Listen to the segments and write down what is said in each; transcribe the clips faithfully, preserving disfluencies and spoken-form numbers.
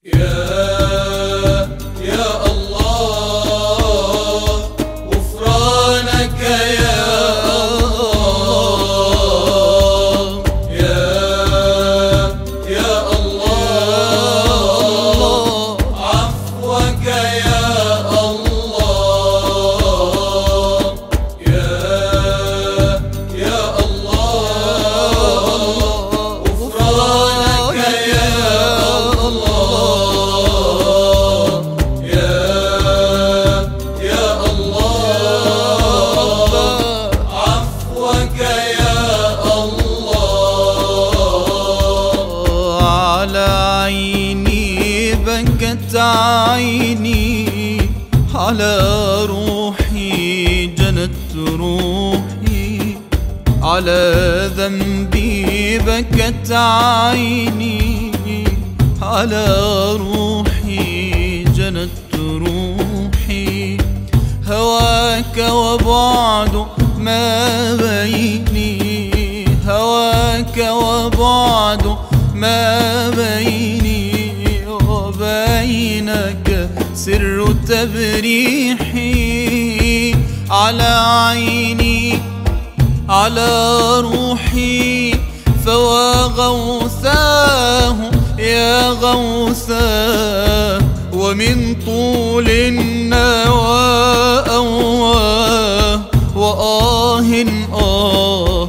يا يا الله غفرانك يا الله يا يا الله عفوك يا الله يا يا الله غفرانك يا بكت عيني على روحي جنت روحي على ذنبي بكت عيني على روحي جنت روحي هواك وبعد ما بيني هواك وبعد ما بيني وبينك سر تبريحي على عيني على روحي فوا غوثاه يا غوثاه ومن طول النوى أواه وآه آه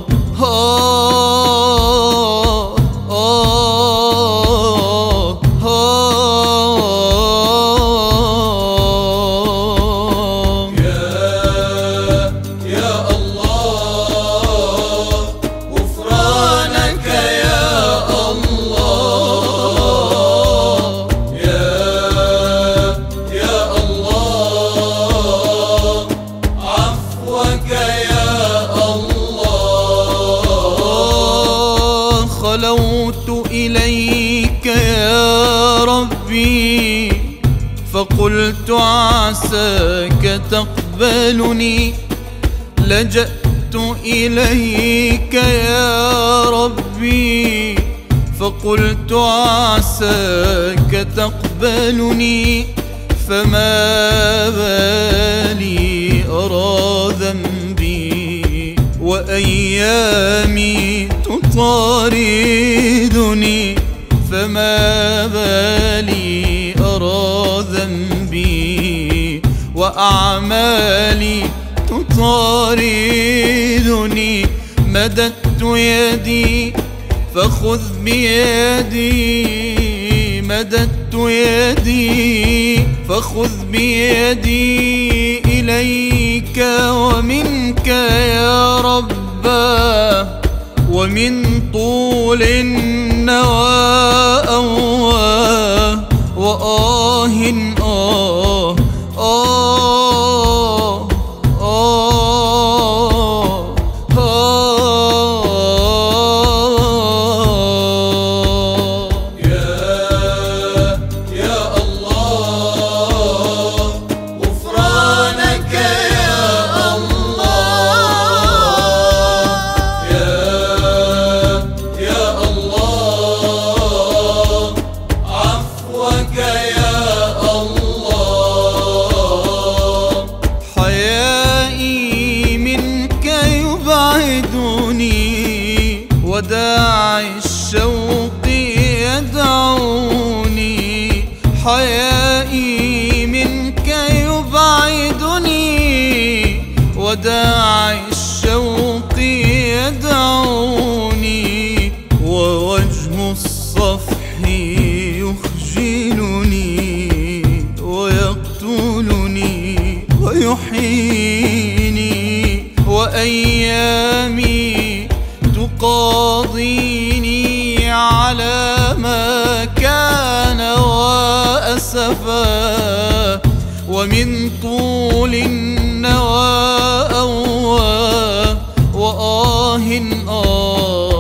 خلوت إليك يا ربي فقلت عساك تقبلني لجأت إليك يا ربي فقلت عساك تقبلني فما بالي أرى ذنبي وأيامي تطاردني فما بالي أرى ذنبي وأعمالي تطاردني مددت يدي فخذ بيدي مددت يدي فخذ بيدي إليك ومنك يا رباه ومن طول النوى أواه وآه آه آه آه آه يا يا الله غفرانك يا الله يا يا الله عفوك يا الله حيائي منك يبعدني وداعي الشوق يدعوني حيائي منك يبعدني وداعي الشوق يدعوني ووجه الصفح يخجلني ويقتلني ويحييني وأيامي تقاضيني على ما كان وأسفا ومن طول النوى أواه وآه آه